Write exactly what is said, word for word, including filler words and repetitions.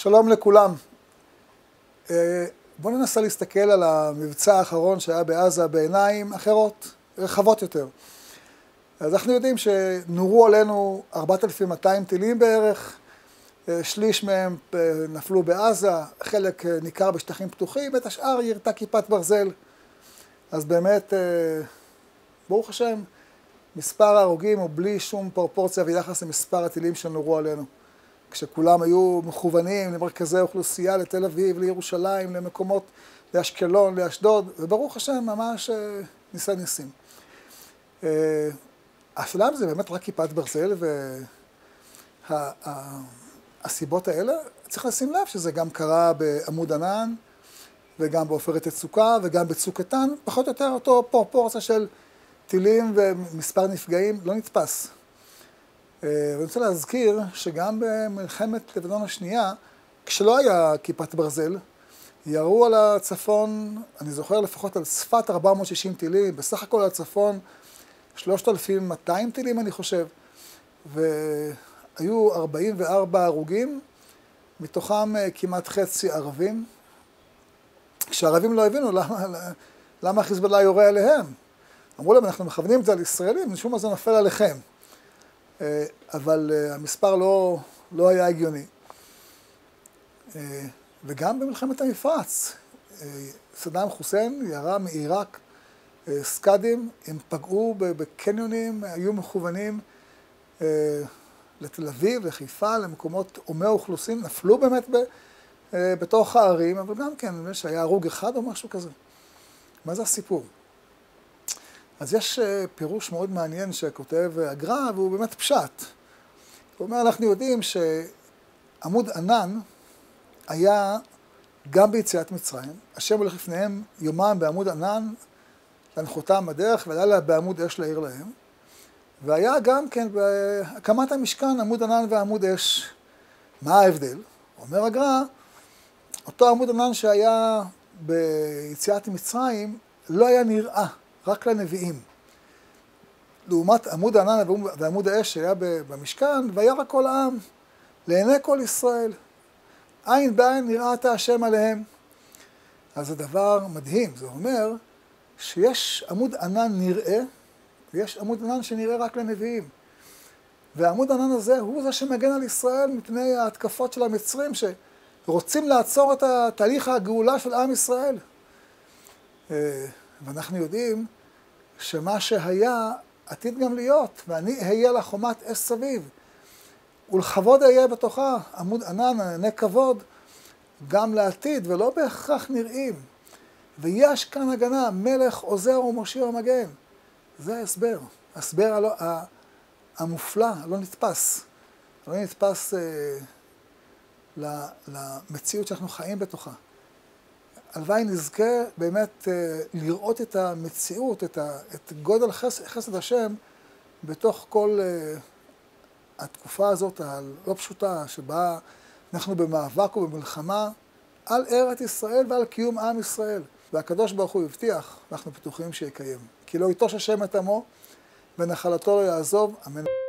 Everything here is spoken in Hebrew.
שלום לכולם. בואו ננסה להסתכל על המבצע האחרון שהיה בעזה בעיניים אחרות, רחבות יותר. אז אנחנו יודעים שנורו עלינו ארבעת אלפים ומאתיים טילים בערך, שליש מהם נפלו בעזה, חלק ניכר בשטחים פתוחים, ואת השאר ירתה כיפת ברזל. אז באמת, ברוך השם, מספר ההרוגים הוא בלי שום פרופורציה ויחס למספר הטילים שנורו עלינו. כשכולם היו מכוונים למרכזי אוכלוסייה, לתל אביב, לירושלים, למקומות, לאשקלון, לאשדוד, וברוך השם ממש ניסה ניסים. השלב זה באמת רק כיפת ברזל, והסיבות האלה, צריך לשים לב שזה גם קרה בעמוד ענן, וגם בעופרת יצוקה, וגם בצוק איתן, פחות או יותר אותו פרופורציה של טילים ומספר נפגעים לא נתפס. ואני רוצה להזכיר שגם במלחמת לבנון השנייה, כשלא היה כיפת ברזל, ירו על הצפון, אני זוכר לפחות על צפת ארבע מאות ושישים טילים, בסך הכל על הצפון שלושת אלפים ומאתיים טילים אני חושב, והיו ארבעים וארבעה הרוגים, מתוכם כמעט חצי ערבים, כשהערבים לא הבינו למה, למה חיזבאללה יורה עליהם. אמרו להם, אנחנו מכוונים את זה על ישראלים, משום מה זה נופל עליכם. אבל המספר לא, לא היה הגיוני. וגם במלחמת המפרץ, סדאם חוסיין ירה מעיראק סקאדים, הם פגעו בקניונים, היו מכוונים לתל אביב, לחיפה, למקומות עומי אוכלוסין, נפלו באמת ב, בתוך הערים, אבל גם כן, שהיה הרוג אחד או משהו כזה. מה זה הסיפור? אז יש פירוש מאוד מעניין שכותב הגר"א, והוא באמת פשט. הוא אומר, אנחנו יודעים שעמוד ענן היה גם ביציאת מצרים, השם הולך לפניהם יומם בעמוד ענן, להנחותם בדרך, ולילה בעמוד אש להעיר להם. והיה גם כן בהקמת המשכן עמוד ענן ועמוד אש. מה ההבדל? אומר הגר"א, אותו עמוד ענן שהיה ביציאת מצרים לא היה נראה. רק לנביאים. לעומת עמוד הענן ועמוד האש שהיה במשכן, וירא כל העם, לעיני כל ישראל. עין בעין נראת השם עליהם. אז זה דבר מדהים, זה אומר שיש עמוד ענן נראה, ויש עמוד ענן שנראה רק לנביאים. והעמוד הענן הזה הוא זה שמגן על ישראל מפני ההתקפות של המצרים, שרוצים לעצור את תהליך הגאולה של עם ישראל. ואנחנו יודעים שמה שהיה עתיד גם להיות, ואני אהיה לה חומת אש סביב, ולכבוד אהיה בתוכה, עמוד ענן, ענני כבוד, גם לעתיד, ולא בהכרח נראים. ויש כאן הגנה, מלך עוזר ומושיע ומגן. זה ההסבר, ההסבר הלא, המופלא, הלא נתפס. הלא נתפס אה, למציאות שאנחנו חיים בתוכה. הלוואי נזכה באמת לראות את המציאות, את, ה, את גודל חסד, חסד השם, בתוך כל uh, התקופה הזאת הלא פשוטה, שבה אנחנו במאבק ובמלחמה על ארץ ישראל ועל קיום עם ישראל. והקדוש ברוך הוא הבטיח, אנחנו פתוחים שיקיים. כי לא יטוש השם את עמו, ונחלתו לא יעזוב, אמן.